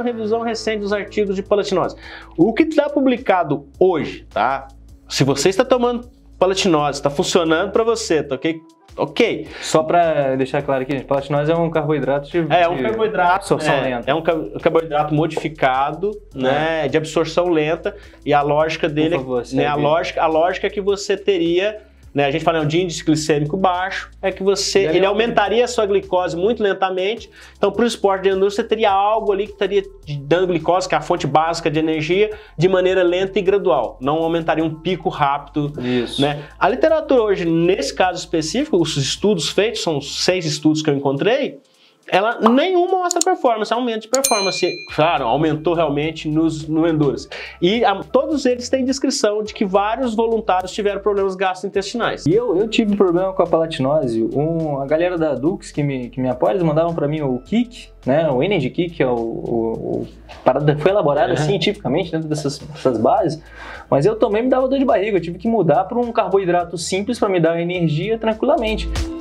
revisão recente dos artigos de palatinose. O que está publicado hoje, tá? Se você está tomando palatinose, está funcionando para você, tá ok? Ok. Só para deixar claro aqui, gente, palatinose é um carboidrato de um carboidrato, absorção lenta. É um carboidrato modificado, né, de absorção lenta, e a lógica dele, né, a lógica é que você teria, né, a gente fala de índice glicêmico baixo, é que ele aumentaria a sua glicose muito lentamente. Então, para o esporte de endurance, você teria algo ali que estaria dando glicose, que é a fonte básica de energia, de maneira lenta e gradual. Não aumentaria um pico rápido. Isso. Né? A literatura hoje, nesse caso específico, os estudos feitos, são 6 estudos que eu encontrei, ela nenhuma mostra performance, aumento de performance. Claro, aumentou realmente no Endurance. E todos eles têm descrição de que vários voluntários tiveram problemas gastrointestinais. E eu tive problema com a palatinose. A galera da Dux que me apoia, eles mandavam para mim o Kick, né? O Energy Kick, que é parada foi elaborada cientificamente dentro dessas bases. Mas eu também me dava dor de barriga, eu tive que mudar para um carboidrato simples para me dar energia tranquilamente.